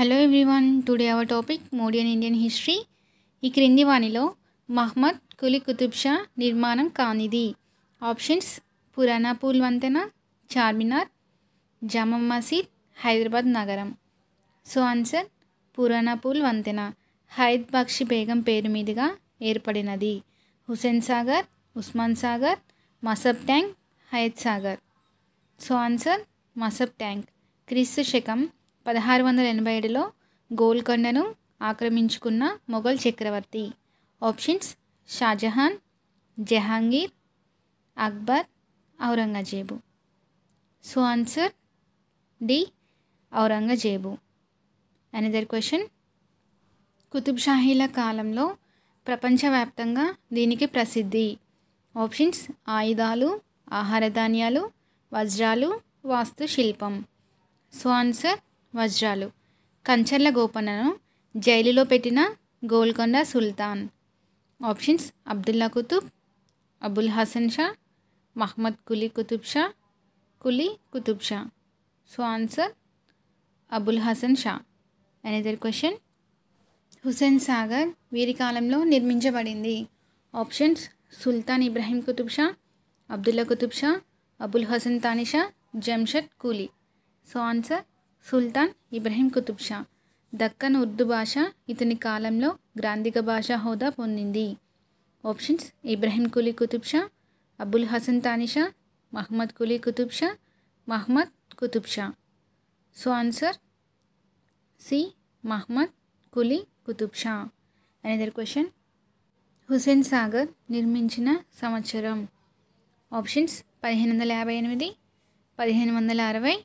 Hello everyone, today our topic modern Indian history. ఈ క్రింది వానిలో మహ్మద్ కులీ కుతుబ్ షా నిర్మాణం కానిది. ఆప్షన్స్: పురాణాపూల్ వంతెన, చార్మినార్, జామా మసీద్, హైదరాబాద్ నగరం. సో ఆన్సర్ పురాణాపూల్ వంతెన హైద్ బక్షి బేగం పేరు మీదుగా ఏర్పడినది. Hussain Sagar, Osman Sagar, Masab tank, Hayat Sagar. So answer Masab tank. క్రీస్తు శకం 1687లో గోల్కొండను ఆక్రమించుకున్న మొఘల్ చక్రవర్తి. Options: Shahjahan, Jahangir, Akbar, Aurangzeb. So answer D, Aurangzeb. Another question. Qutub షాహీల కాలంలో ప్రపంచవ్యాప్తంగా దీనికి ప్రసిద్ధి. ఆప్షన్స్: ఆయుధాలు, ఆహార ధాన్యాలు, వజ్రాలు, వాస్తుశిల్పం. సో ఆన్సర్ వజ్రాలు. కంచర్ల గోపన్నను జైలులో పెట్టిన గోల్కొండ సుల్తాన్. Options: Abdullah Qutub, Abul Hasan Shah, Mohammed Quli Qutub Shah, Quli Qutub Shah. So answer Abul Hasan Shah. Another question. Hussain Sagar వీరి కాలంలో నిర్మించబడింది. Options: Sultan Ibrahim Qutub Shah, Abdullah Qutub Shah, Abul Hasan Tanisha, Jamshed Quli. So answer Sultan Ibrahim Qutub Shah. Deccan Urdu భాష ఇతని కాలంలో గ్రాంధిక భాష హోదా పొందింది. Options: Ibrahim Quli Qutub Shah, Abul Hasan Tanisha, Mohammed Quli Qutub Shah, Muhammad Qutub Shah. So answer C, Muhammad Quli Qutub Shah. Another question. Hussain Sagar నిర్మించిన సంవత్సరం. Options: 1558, 1560,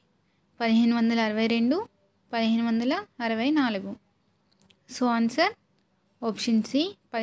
1562, 1564. So answer option C,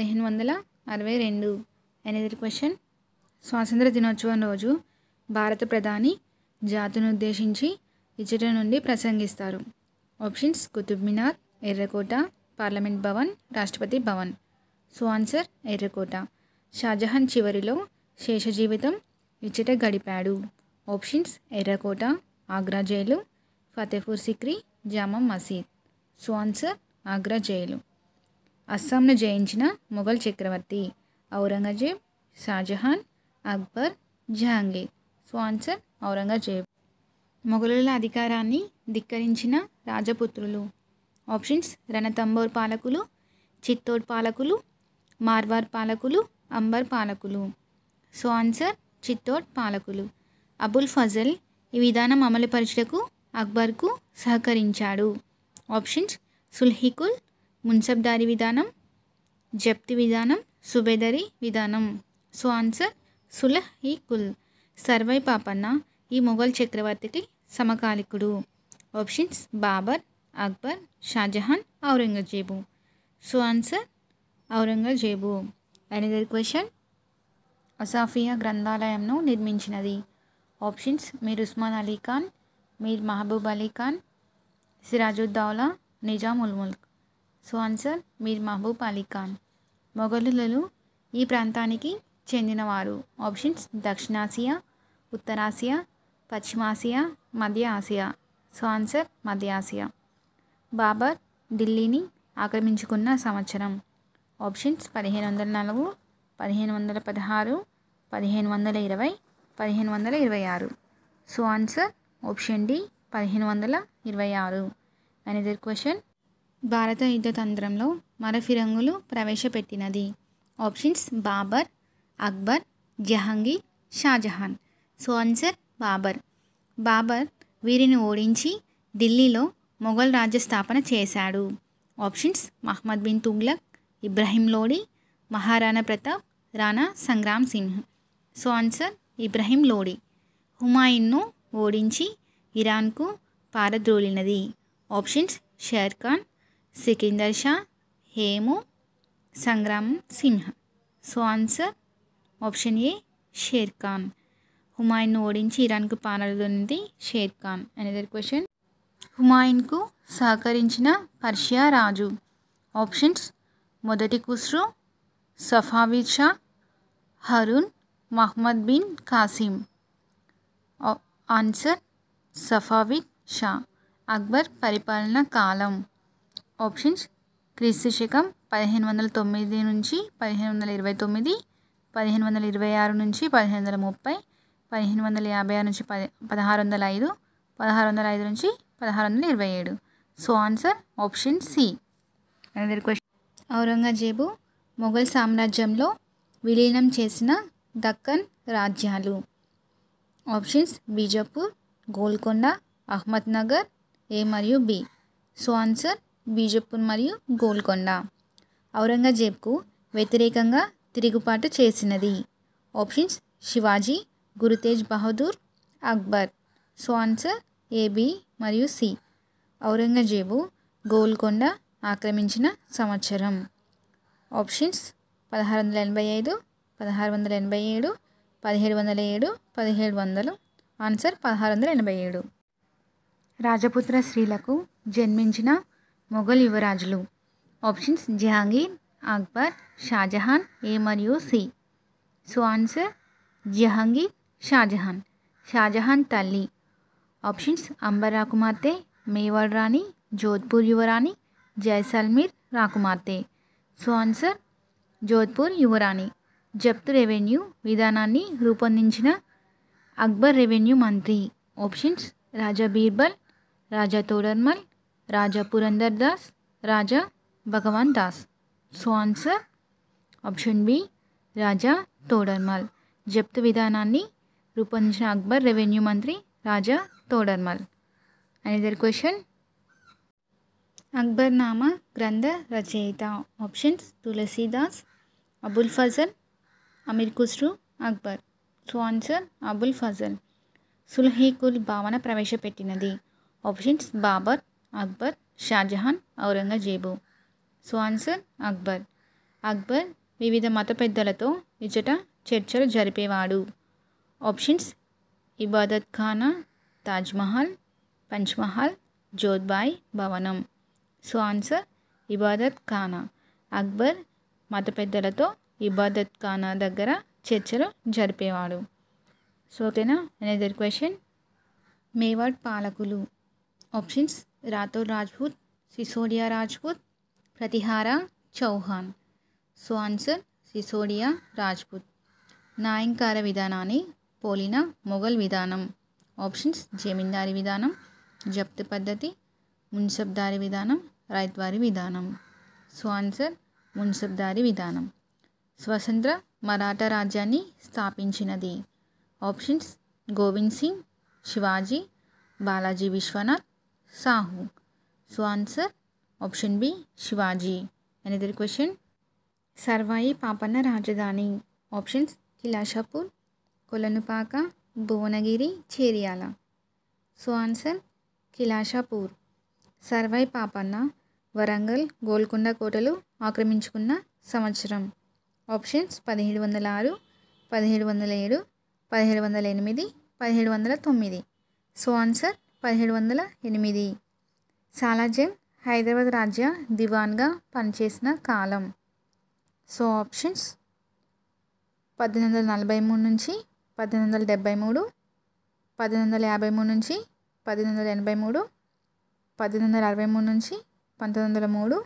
1562. Another question. స్వాతంత్ర దినోత్సవం రోజు భారత ప్రధాని జాతిని ఉద్దేశించి ఇచ్చట నుండి ప్రసంగిస్తారు. ఆప్షన్స్: కుతుబ్ మినార్, ఎర్రకోట, parliament Bhavan, Rashtrapati Bhavan. So answer ఎర్రకోట. షాజహాన్ చివరిలో శేష జీవితం ఇచ్చట గడిపాడు. ఆప్షన్స్: ఎర్రకోట, Agra jail, Fatehpur Sikri, Jama Masjid. So answer Agra jail. అస్సాంను జయించిన మొఘల్ చక్రవర్తి ఔరంగజేబ్, షాజహాన్, అక్బర్, జహాంగీర్. So answer Aurangzeb. మొఘలుల అధికారాన్ని ధిక్కరించిన రాజపుత్రులు. ఆప్షన్స్: రణతంబోర్ పాలకులు, చిత్తోడ్ పాలకులు, మార్వార్ పాలకులు, అంబర్ పాలకులు. సో ఆన్సర్ చిత్తోడ్ పాలకులు. అబుల్ ఫజల్ ఈ విధానం అమలుపరచుటకు అక్బర్కు సహకరించాడు. ఆప్షన్స్: సుల్హికుల్, మున్సబ్దారీ విధానం, జప్తి విధానం, సుబేదరీ విధానం. సో ఆన్సర్ సుల్హికుల్. సర్వై పాపన్న ఈ మొఘల్ చక్రవర్తికి సమకాలికుడు. Options: Babur, Akbar, Shah Jahan, Aurangzeb. So answer Aurangzeb. Another question. Asafia గ్రంథాలయంను నిర్మించినది. Options: Mir Osman Ali Khan, Mir Mahbub Ali Khan, Sirajuddaula, Nizam ul Mulk. So answer Mir Mahbub Ali Khan. మొఘలులు ఈ ప్రాంతానికి చెందినవారు. ఆప్షన్స్: దక్షిణాసియా, ఉత్తరాసియా, పశ్చిమాసియా, మధ్య ఆసియా. సో ఆన్సర్ మధ్య ఆసియా. బాబర్ ఢిల్లీని ఆక్రమించుకున్న సంవత్సరం. Options: 1504, 1516, 1520, 1526. So answer option D, 1526. Another question. భారత యుద్ధ తంత్రంలో మర ఫిరంగులు ప్రవేశపెట్టినది. Options: Babur, Akbar, Jahangir, Shah Jahan. So answer Babur. Babur వీరిని ఓడించి ఢిల్లీలో మొఘల్ రాజ్య స్థాపన చేశాడు. Options: Muhammad bin Tughlaq, Ibrahim Lodi, Maharana Pratap, Rana Sangram Singh. So answer Ibrahim Lodi. హుమాయూన్ను ఓడించి ఇరాన్కు పారద్రోలినది. Options: Sher Khan, Sikandar Shah, Hemu, Sangram Singh. So answer option A, Sher Khan. హుమాయూన్ను ఓడించి ఇరాన్కు పారద్రోలినది షేర్ ఖాన్. Another question. హుమాయూన్కు సహకరించిన పర్షియా రాజు. ఆప్షన్స్: మొదటి Khusrau, Safavid Shah, Harun, Muhammad bin Qasim. Answer Safavid Shah. Akbar పరిపాలన కాలం. ఆప్షన్స్ క్రీస్తు శకం 1509 నుంచి 1529, 1526 నుంచి 1530, 1556 నుంచి 1605, 1605 నుంచి 1627. So answer option C. Another question. Aurangzeb Mughal సామ్రాజ్యంలో విలీనం చేసిన దక్కన్ రాజ్యాలు. ఆప్షన్స్ బీజాపూర్, గోల్కొండ, అహ్మద్నగర్, ఏ మరియు బి. సో ఆన్సర్ బీజాపూర్ మరియు గోల్కొండ. ఔరంగజేబ్కు వ్యతిరేకంగా తిరుగుబాటు చేసినది. Options Shivaji, Guru Tegh Bahadur, Akbar. So answer A B మరియు సి. ఔరంగజేబు గోల్కొండ ఆక్రమించిన సంవత్సరం. ఆప్షన్స్ 1685, 1687, 1707, 1700. ఆన్సర్ 1687. రాజపుత్ర స్త్రీలకు జన్మించిన మొఘల్ యువరాజులు. ఆప్షన్స్ జహాంగీర్, అక్బర్, షాజహాన్, ఏ మరియు C. So answer Jahangir, Shah Jahan. Shah Jahan తల్లి. ఆప్షన్స్ అంబర్ రాకుమార్తె, మేవాడ్ రాణి, జోధ్పూర్ యువరాణి, జైసల్మీర్ రాకుమార్తె. సో ఆన్సర్ జోధ్పూర్ యువరాణి. జప్తు రెవెన్యూ విధానాన్ని రూపొందించిన అక్బర్ రెవెన్యూ మంత్రి. Options Raja Birbal, Raja Todarmal, Raja Purandar Das, Raja Bhagwan Das. So answer option B Raja Todarmal. జప్తు విధానాన్ని రూపొందించిన అక్బర్ రెవెన్యూ మంత్రి రాజా తోడర్మల్. Another question. అక్బర్నామా గ్రంథ రచయిత. Options Tulsidas, Abul Fazal, Amir Khusrau, Akbar. So answer Abul Fazal. సుల్హీకుల్ భావన ప్రవేశపెట్టినది. Options Babur, Akbar, Shah Jahan, Aurangzeb. So answer Akbar. Akbar వివిధ మత పెద్దలతో ఇచ్చట చర్చలు జరిపేవాడు. ఆప్షన్స్ ఇబాదత్ ఖానా, తాజ్మహల్, పంచ్మహల్, జోధ్బాయ్ భవనం. So answer Ibadat Khana. అక్బర్ మత పెద్దలతో ఇబాదత్ ఖానా దగ్గర చర్చలు జరిపేవాడు. సో ఓకేనా. Another question. మేవాడ్ పాలకులు. Options Rathore Rajput, Sisodia Rajput, Pratihara Chauhan. So answer Sisodia Rajput. న్యాయంకార విధానాన్ని పోలిన మొఘల్ విధానం. ఆప్షన్స్ జమీందారీ విధానం, జప్తు పద్ధతి, మున్సబ్దారీ విధానం, రైత్వారీ విధానం. సో ఆన్సర్ మున్సబ్దారీ విధానం. స్వతంత్ర మరాఠా రాజ్యాన్ని స్థాపించినది. Options Govind Singh, Shivaji, Balaji Vishwanath, Sahu. So answer option B Shivaji. Another question. Sarvai Papanna రాజధాని. Options Kilashapur, Kolanupaka, Bhuvanagiri, Cheriyal. So answer Kilashapur. Sarvai Papanna Warangal, Golconda కోటలు ఆక్రమించుకున్న సంవత్సరం. Options 1706, 1707, 1708, 1709. So answer 1708. Salar Jung Hyderabad రాజ్య దివాన్గా పనిచేసిన కాలం. సో ఆప్షన్స్ 1843 నుంచి 1873, 1853 నుంచి 1883, 1863 నుంచి 1903,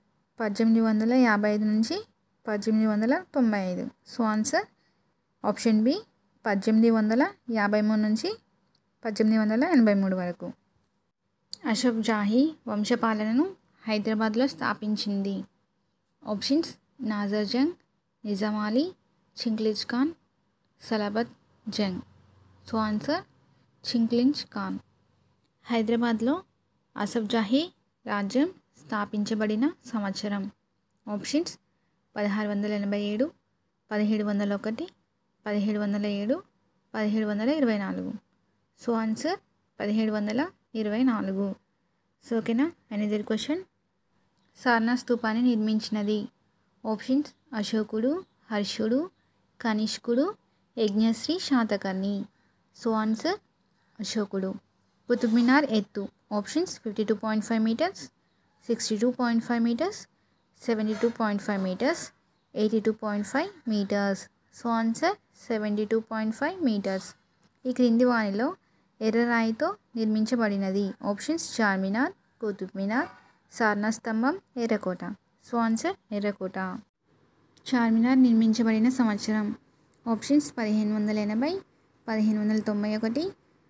1855 నుంచి 1895. సో ఆన్సర్ ఆప్షన్ బి 1853 నుంచి 1883 వరకు. అషఫ్ జాహీ వంశపాలనను హైదరాబాద్లో స్థాపించింది. Options Nasir Jung, Nizam Ali, Chin Qilich Khan, Salabat Jung. So answer Chin Qilich Khan. హైదరాబాద్లో అసఫ్ జాహీ రాజ్యం స్థాపించబడిన సంవత్సరం. ఆప్షన్స్ 1687, 1701, 1707, 1724. So answer 1724. సో ఓకేనా. Another question. సార్నా స్తూపాన్ని నిర్మించినది. ఆప్షన్స్ అశోకుడు, హర్షుడు, కనిష్కుడు, యజ్ఞశ్రీ శాతకర్ణి. సో ఆన్సర్ అశోకుడు. కుతుబ్ మినార్ ఎత్తు. Options 52.5 metres, 62.5 metres, 72.5 metres, 82.5 metres. So answer 72.5 metres. ఈ క్రింది వానిలో ఎర్రరాయితో నిర్మించబడినది. ఆప్షన్స్ చార్మినార్, కుతుబ్ మినార్, సారనాథ్ స్తంభం, ఎర్రకోట. సో ఆన్సర్ ఎర్రకోట. చార్మినార్ నిర్మించబడిన సంవత్సరం. ఆప్షన్స్ 1580, 1591,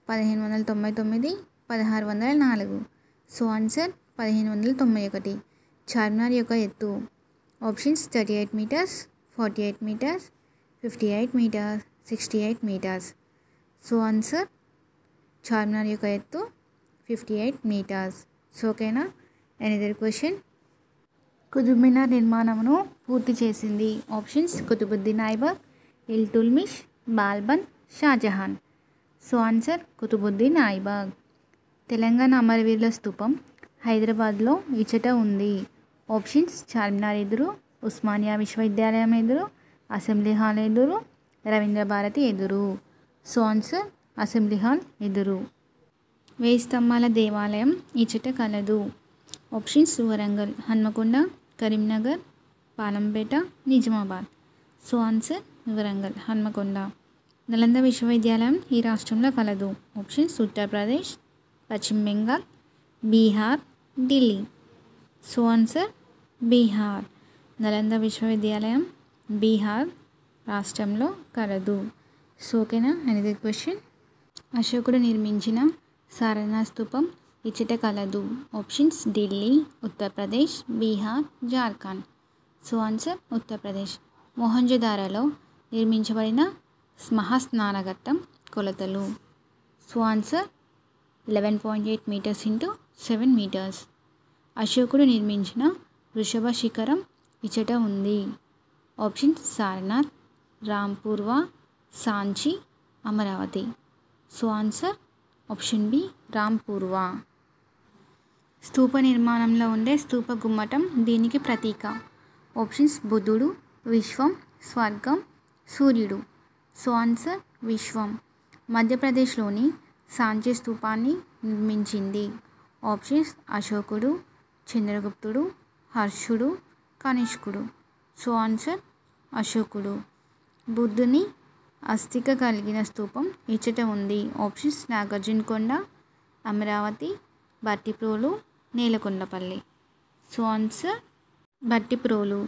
1599, 1604. So answer 1591. చార్మినార్ యొక్క ఎత్తు. Options 38 metres, 48 metres, 58 metres, 68 metres. So answer Charminar యొక్క ఎత్తు 58 మీటర్స్. సో ఓకేనా. Another question. కుతుబ్ మినార్ నిర్మాణమును పూర్తి చేసింది. Options Qutbuddin Aibak, Iltutmish, Balban, Shah Jahan. So answer Qutbuddin Aibak. Telangana అమరవీరుల స్తూపం హైదరాబాద్లో ఇచ్చట ఉంది. ఆప్షన్స్ చార్మినార్ ఎదురు, ఉస్మానియా విశ్వవిద్యాలయం ఎదురు, అసెంబ్లీ హాల్ ఎదురు, రవీంద్ర భారతి ఎదురు. సో ఆన్సర్ అసెంబ్లీ హాల్ ఎదురు. 1000 స్తంభాల దేవాలయం ఇచ్చట కలదు. Options Warangal, Hanamkonda, Karimnagar, Palampet, Nizamabad. So answer Warangal, Hanamkonda. Nalanda విశ్వవిద్యాలయం ఈ రాష్ట్రంలో కలదు. ఆప్షన్స్ ఉత్తరప్రదేశ్, పశ్చిమ బెంగాల్, బీహార్, ఢిల్లీ. So answer Bihar. నలంద విశ్వవిద్యాలయం బీహార్ రాష్ట్రంలో కలదు. సో ఓకేనా. Another question. అశోకుడు నిర్మించిన సారనాథ్ స్తూపం ఇచ్చట కలదు. Options Delhi, Uttar Pradesh, Bihar, Jharkhand. So answer Uttar Pradesh. మొహంజదారోలో నిర్మించబడిన మహాస్నానఘట్టం కొలతలు. So answer 11.8 metres into 7 metres. అశోకుడు నిర్మించిన వృషభ శిఖరం ఇచ్చట ఉంది. Options Sarnath, Rampurva, Sanchi, Amaravati. So answer option B Rampurva. స్తూప నిర్మాణంలో ఉండే స్తూప గుమ్మటం దీనికి ప్రతీక. ఆప్షన్స్ బుద్ధుడు, విశ్వం, స్వర్గం, సూర్యుడు. సో ఆన్సర్ విశ్వం. మధ్యప్రదేశ్లోని సాంచి స్తూపాన్ని నిర్మించింది. ఆప్షన్స్ అశోకుడు, చంద్రగుప్తుడు, హర్షుడు, కనిష్కుడు. సో ఆన్సర్ అశోకుడు. బుద్ధుని అస్థిక కలిగిన స్తూపం ఇచ్చట ఉంది. Options Nagarjunakonda, Amaravati, Bhattiprolu, Nelakondapalli. So answer Bhattiprolu.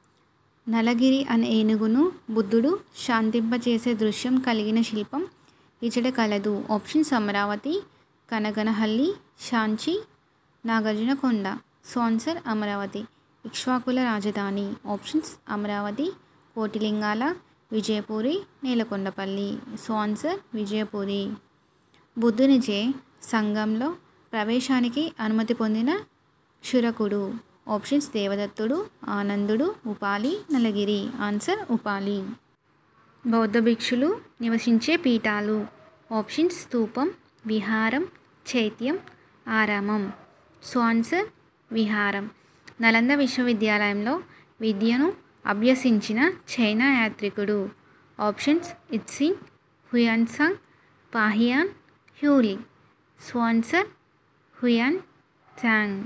Nalagiri అనే ఏనుగును బుద్ధుడు శాంతింపచేసే దృశ్యం కలిగిన శిల్పం ఇచ్చట కలదు. Options Amaravati, Kanaganahalli, Sanchi, Nagarjunakonda. So answer Amaravati. ఇక్ష్వాకుల రాజధాని. Options Amaravati, Kotilingala, Vijayapuri, Nelakondapalli. So answer Vijayapuri. బుద్ధునిచే సంఘంలో ప్రవేశానికి అనుమతి పొందిన క్షురకుడు. ఆప్షన్స్ దేవదత్తుడు, ఆనందుడు, ఉపాలి, నలగిరి. ఆన్సర్ ఉపాలి. బౌద్ధ భిక్షులు నివసించే పీఠాలు. ఆప్షన్స్ స్తూపం, విహారం, చైత్యం, ఆరామం. సో ఆన్సర్ విహారం. నలంద విశ్వవిద్యాలయంలో విద్యను అభ్యసించిన చైనా యాత్రికుడు. Options Itsing, Hiuen Tsang, Fahien, Huili. So answer Hiuen Tsang.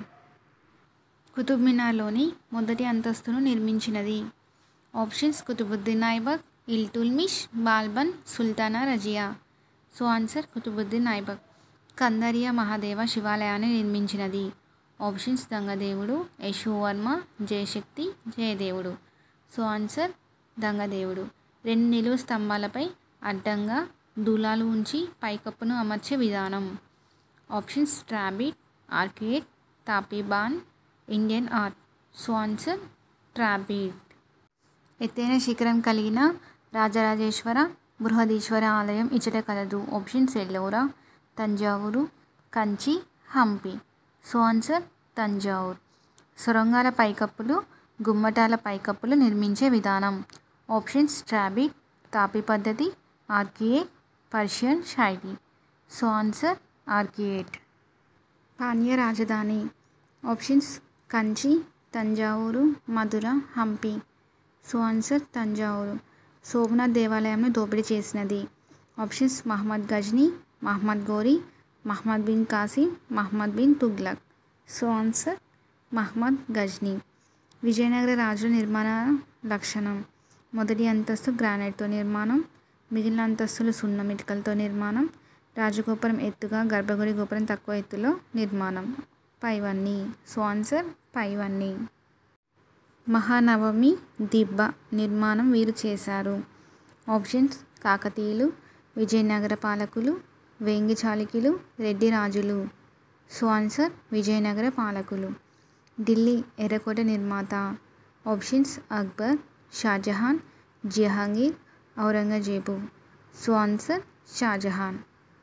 Qutub మినార్లోని మొదటి అంతస్తును నిర్మించినది. Options Qutbuddin Aibak, Iltutmish, Balban, Sultana Razia. So answer Qutbuddin Aibak. Kandariya Mahadeva శివాలయాన్ని నిర్మించినది. ఆప్షన్స్ గంగదేవుడు, యశోవర్మ, జయశక్తి, జయదేవుడు. సో ఆన్సర్ గంగదేవుడు. 2 నిలువు స్తంభాలపై అడ్డంగా దూలాలు ఉంచి పైకప్పును అమర్చే విధానం. ఆప్షన్స్ ట్రాబిట్, ఆర్కియేట్, తాపీబాన్, Indian art. So answer trabeate. ఎత్తైన శిఖరం కలిగిన రాజరాజేశ్వర బృహదీశ్వర ఆలయం ఇచ్చట కలదు. Options Ellora, Thanjavur, Kanchi, Hampi. So answer Thanjavur. సొరంగాల పైకప్పులు, గుమ్మటాల పైకప్పులు నిర్మించే విధానం. ఆప్షన్స్ ట్రాబిట్, తాపీ పద్ధతి, ఆర్కియేట్, పర్షియన్ శైలి. So answer arcuate. పాండ్య రాజధాని. Options Kanchi, Thanjavur, Madurai, Hampi. So answer Thanjavur. Somnath దేవాలయంను దోపిడీ చేసినది. Options Muhammad Ghazni, Muhammad Ghori, Muhammad bin Qasim, Muhammad bin Tughlaq. So answer Muhammad Ghazni. Vijayanagara రాజుల నిర్మాణ లక్షణం. మొదటి అంతస్తు గ్రానైట్తో నిర్మాణం, మిగిలిన అంతస్తులు సున్నం ఇటుకలతో నిర్మాణం, రాజగోపురం ఎత్తుగా, గర్భగుడి గోపురం తక్కువ ఎత్తులో నిర్మాణం. పైవన్నీ. సో ఆన్సర్ పైవన్నీ. మహానవమి దిబ్బ నిర్మాణం వీరు చేశారు. ఆప్షన్స్ కాకతీయులు, విజయనగర పాలకులు, వేంగి చాళుక్యులు, రెడ్డి రాజులు. సో ఆన్సర్ విజయనగర పాలకులు. ఢిల్లీ ఎర్రకోట నిర్మాత. Options Akbar, Shah Jahan, Jahangir, Aurangzeb. So answer Shah Jahan.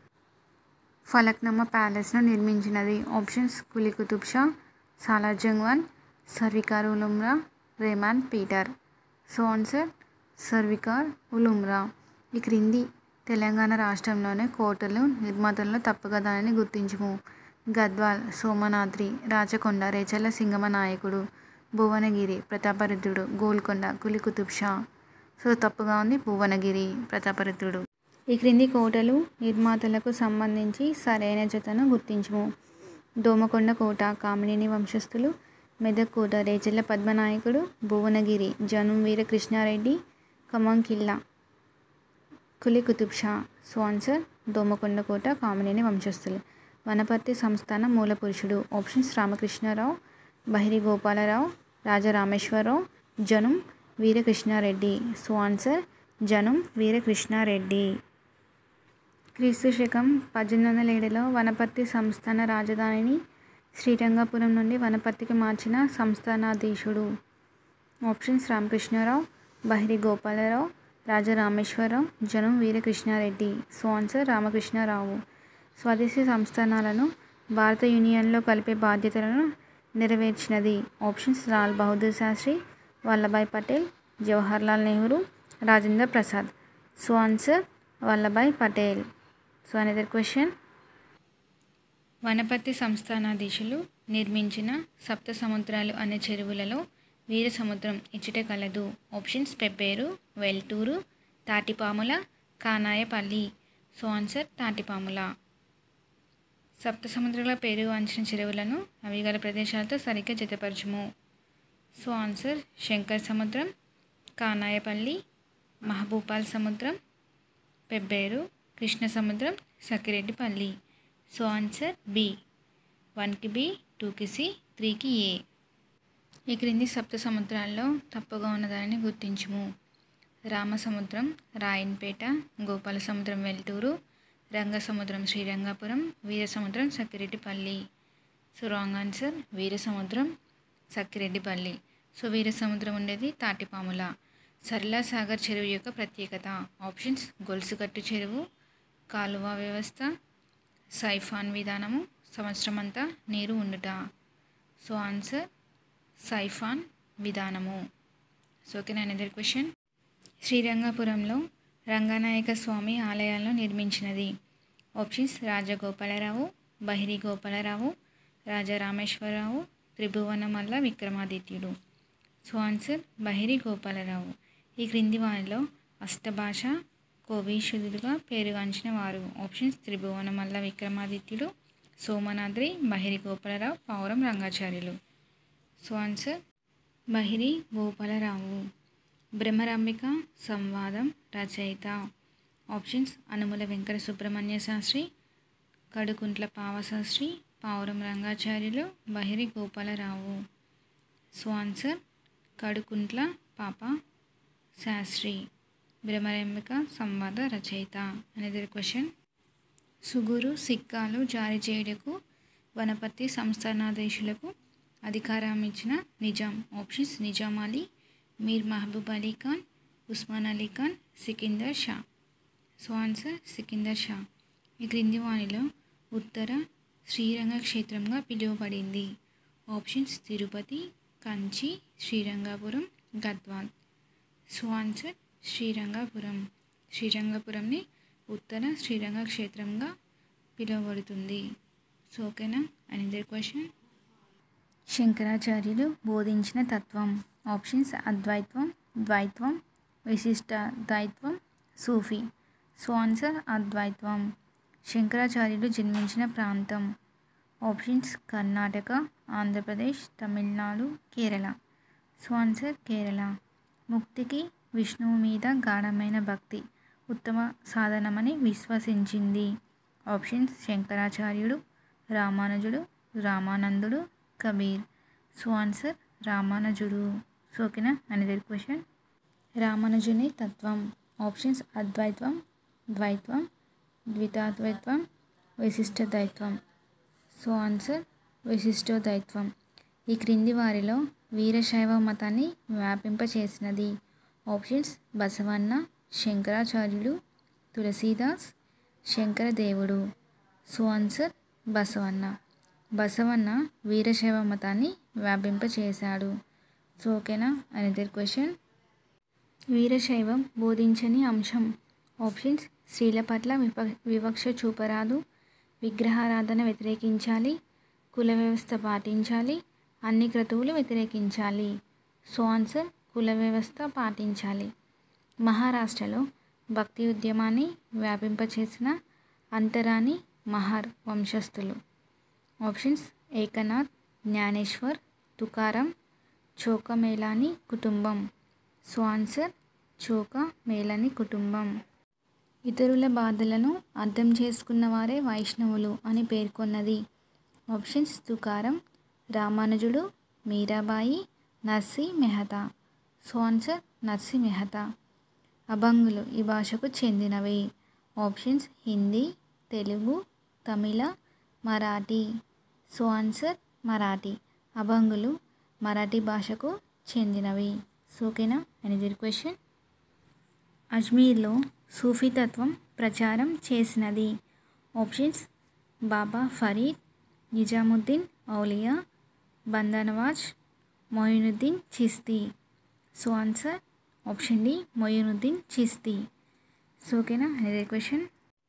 Falaknuma ప్యాలెస్ను నిర్మించినది. Options Quli Qutub Shah, Salar Jung, Sarvikar ul Umra, Raymond Peter. So answer Sarvikar ul Umra. ఈ క్రింది తెలంగాణ రాష్ట్రంలోని కోటలు నిర్మాతల్లో తప్పుగదానని గుర్తించుము. గద్వాల్ సోమనాద్రి, రాచకొండ రేచర్ల సింగమ నాయకుడు, భువనగిరి ప్రతాపరుద్రుడు, గోల్కొండ కులీ కుతుబ్ షా. సో తప్పుగా ఉంది భువనగిరి ప్రతాపరుద్రుడు. ఈ క్రింది కోటలు నిర్మాతలకు సంబంధించి సరైన జతను గుర్తించుము. దోమకొండ కోట కామినేని వంశస్థులు, మెదక్ కోట రేచర్ల పద్మనాయకుడు, భువనగిరి జనుం వీర కృష్ణారెడ్డి, ఖమ్మం కిల్లా కులీ కుతుబ్ షా. సో ఆన్సర్ దోమకొండ కోట కామినేని వంశస్థులు. వనపర్తి సంస్థాన మూల పురుషుడు. Options Ramakrishna Rao, Bahiri Gopala Rao, Raja Rameshwara Rao, Janum Veera Krishna Reddy. So answer Janum Veera Krishna Reddy. క్రీస్తు శకం 1807లో వనపర్తి సంస్థాన రాజధానిని శ్రీరంగపురం నుండి వనపర్తికి మార్చిన సంస్థానాధీశుడు. Options Ramakrishna Rao, Bahiri Gopala Rao, Raja Rameshwara Rao, Janum Veera Krishna Reddy. So answer Ramakrishna Rao. స్వదేశీ సంస్థానాలను భారత యూనియన్లో కలిపే బాధ్యతలను నెరవేర్చినది. Options Lal Bahadur Shastri, Vallabhbhai Patel, Jawaharlal Nehru, Rajendra Prasad. So answer Vallabhbhai Patel. So another question. Wanaparthy సంస్థానాధీశులు నిర్మించిన సప్త సముద్రాలు అనే చెరువులలో వీర సముద్రం ఇచ్చట కలదు. Options Pebbair, Veltoor, Tatipamula, Kanayapalli. So answer Tatipamula. సప్త సముద్రాల పేరు వంచిన చెరువులను అవి గల ప్రదేశాలతో సరిగ్గా జతపరచుము. సో ఆన్సర్ శంకర్ సముద్రం, కానాయపల్లి, మహబూపాల్ సముద్రం, Pebbair, Krishna Samudram, Sakireddipalli. So answer B. 1కి బి, 2కి సి, 3కి ఏ. ఈ క్రింది సప్త సముద్రాల్లో తప్పుగా ఉన్నదాన్ని గుర్తించుము. Ramasamudram Rayanpet, Gopala Samudram Veltoor, Rangasamudram Srirangapuram, Veerasamudram Sakkireddipalli. So wrong answer Veerasamudram Sakkireddipalli. So Veerasamudram ఉండేది తాటిపాముల. సరళ సాగర్ చెరువు యొక్క ప్రత్యేకత. ఆప్షన్స్ గొలుసుకట్టు చెరువు, కాలువ వ్యవస్థ, సైఫాన్ విధానము, సంవత్సరం అంతా నీరు ఉండుట. సో ఆన్సర్ సైఫాన్ విధానము. So okay another question. శ్రీరంగపురంలో రంగనాయక స్వామి ఆలయాలను నిర్మించినది. ఆప్షన్స్ రాజగోపాలరావు, బహిరి గోపాలరావు, రాజరామేశ్వరరావు, త్రిభువనమల్ల విక్రమాదిత్యుడు. So answer Bahiri Gopala Rao. ఈ క్రింది వారిలో అష్టభాష కోవిశుద్ధులుగా పేరుగాంచిన వారు. ఆప్షన్స్ త్రిభువనమల్ల విక్రమాదిత్యుడు, సోమనాద్రి, బహిరి గోపాలరావు, పావురం రంగాచార్యులు. So answer Bahiri Gopala Rao. బ్రహ్మరాంబిక సంవాదం రచయిత. Options Anumula Venkata Subrahmanya Shastri, Kadukuntla Pava Shastri, Pavuram Rangacharyulu, Bahiri Gopala Rao. So answer Kadukuntla Papa Shastri. Bhramarambika సంవాద రచయిత. అనేది క్వశ్చన్. సుగురు సిక్కాలు జారీ చేయుటకు వనపర్తి సంస్థానాధీశులకు అధికారం ఇచ్చిన Nizam. Options Nizam Ali, Mir Mahbub Ali Khan, Osman Ali Khan, Sikandar Shah. So answer Sikandar Shah. ఈ క్రింది వానిలో ఉత్తర శ్రీరంగ క్షేత్రంగా పిలువబడింది. Options Tirupati, Kanchi, Srirangapuram, Gadwal. So answer Srirangapuram. శ్రీరంగపురంని ఉత్తర శ్రీరంగ క్షేత్రంగా పిలువబడుతుంది. సో ఓకేనా. Another question. శంకరాచార్యులు బోధించిన తత్వం. ఆప్షన్స్ అద్వైత్వం, ద్వైత్వం, విశిష్ట ద్వైత్వం, సూఫీ. So answer అద్వైత్వం. శంకరాచార్యులు జన్మించిన ప్రాంతం. Options Karnataka, Andhra Pradesh, Tamil Nadu, Kerala. So answer Kerala. ముక్తికి విష్ణువు మీద గాఢమైన భక్తి ఉత్తమ సాధనమని విశ్వసించింది. ఆప్షన్స్ శంకరాచార్యుడు, రామానుజుడు, రామానందుడు, కబీర్. సో ఆన్సర్ రామానుజుడు. సో ఓకేనా. Another question. రామానుజుని తత్వం. ఆప్షన్స్ అద్వైత్వం, ద్వైత్వం, ద్వితాద్వైత్వం, విశిష్టద్వైత్వం. సో ఆన్సర్ విశిష్టోద్వైత్వం. ఈ క్రింది వారిలో వీరశైవ మతాన్ని వ్యాపింపచేసినది. ఆప్షన్స్ బసవన్న, శంకరాచార్యులు, తులసీదాస్, శంకరదేవుడు. So answer Basavanna. బసవన్న వీరశైవ మతాన్ని వ్యాపింపచేశాడు. సో ఓకేనా. Another question. వీరశైవం బోధించని అంశం. ఆప్షన్స్ స్త్రీల పట్ల వివక్ష చూపరాదు, విగ్రహారాధన వ్యతిరేకించాలి, కుల వ్యవస్థ పాటించాలి, అన్ని క్రతువులు వ్యతిరేకించాలి. సో ఆన్సర్ కుల వ్యవస్థ పాటించాలి. మహారాష్ట్రలో భక్తి ఉద్యమాన్ని వ్యాపింపచేసిన అంతరాని మహర్ వంశస్థులు. ఆప్షన్స్ ఏకనాథ్, జ్ఞానేశ్వర్, తుకారం, చోకా మేళాని కుటుంబం. సో ఆన్సర్ చోకా మేళాని కుటుంబం. ఇతరుల బాధలను అర్థం చేసుకున్న వారే వైష్ణవులు అని పేర్కొన్నది. ఆప్షన్స్ తుకారం, రామానుజుడు, మీరాబాయి, నర్సీ మెహతా. So answer Narsi Mehta. అభంగులు ఈ భాషకు చెందినవి. Options Hindi, Telugu, Tamil, Marathi. So answer Marathi. అభంగులు మరాఠీ భాషకు చెందినవి. సో ఓకేనా. Another question. అజ్మీర్లో సూఫీతత్వం ప్రచారం చేసినది. Options Baba Farid, Nizamuddin Auliya, Banda Nawaz, Moinuddin Chishti. So answer option D Moinuddin Chishti. So ఓకేనా. Another question.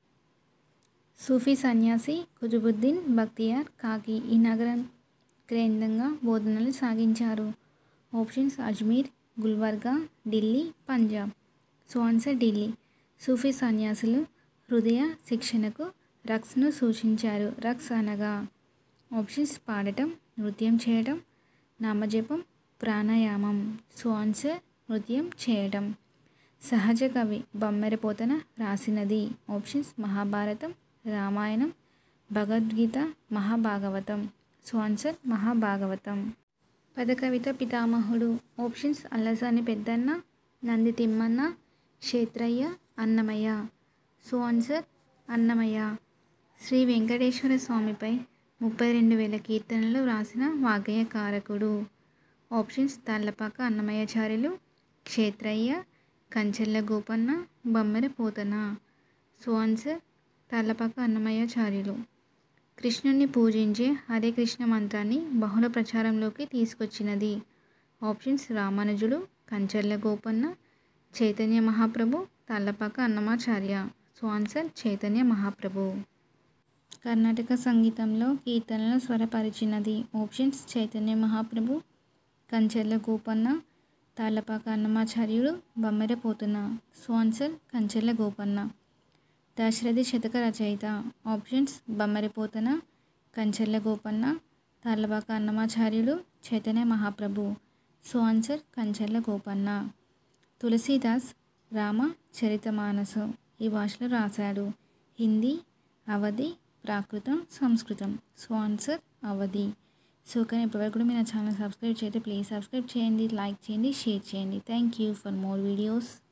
సూఫీ సన్యాసి కుతుబుద్దీన్ బక్తియార్ కాకి ఈ నగరం కేంద్రంగా బోధనలు సాగించారు. Options Ajmer, Gulbarga, Delhi, Punjab. So answer Delhi. Sufi సన్యాసులు హృదయ శిక్షణకు రక్స్ను సూచించారు. రక్స్ అనగా ఆప్షన్స్ పాడటం, నృత్యం చేయటం, నామజపం, ప్రాణాయామం. సో ఆన్సర్ నృత్యం చేయటం. సహజ కవి బమ్మెరపోతన రాసినది. Options Mahabharatam, Ramayanam, Bhagavadgita, Mahabhagavatam. So answer Mahabhagavatam. పదకవిత పితామహుడు. Options Allasani Peddanna, Nandi Timmanna, Kshetrayya, Annamayya. So answer Annamayya. Shri Venkateswara స్వామిపై 32,000 కీర్తనలు వ్రాసిన వాగ్గేయకారకుడు. Options Tallapaka Annamayyacharyulu, Kshetrayya, Kanchella Gopanna, Bammera Pothana. So answer Tallapaka Annamayyacharyulu. కృష్ణుణ్ణి పూజించే హరే కృష్ణ మంత్రాన్ని బహుళ ప్రచారంలోకి తీసుకొచ్చినది. ఆప్షన్స్ రామానుజుడు, కంచెల్ల గోపన్న, చైతన్య మహాప్రభు, తాళ్లపాక అన్నమాచార్య. So answer Chaitanya Mahaprabhu. కర్ణాటక సంగీతంలో కీర్తనలు స్వరపరిచినది. ఆప్షన్స్ చైతన్య మహాప్రభు, కంచెల్ల గోపన్న, తాళ్లపాక అన్నమాచార్యుడు, బమ్మెర పోతన. So answer Kanchella Gopanna. దశరథి శతక రచయిత. ఆప్షన్స్ బమ్మెర పోతన, కంచెల్ల గోపన్న, తాళ్లపాక అన్నమాచార్యుడు, చైతన్య మహాప్రభు. So answer Kanchella Gopanna. తులసీదాస్ రామ చరితమానస ఈ భాషలో రాశాడు. హిందీ, అవధి, ప్రాకృతం, సంస్కృతం. సో ఆన్సర్ అవధి. సో కానీ ఇప్పటివరకు కూడా మీరు నా ఛానల్ సబ్స్క్రైబ్ చేస్తే ప్లీజ్ సబ్స్క్రైబ్ చేయండి, లైక్ చేయండి, షేర్ చేయండి. Thank you for more videos.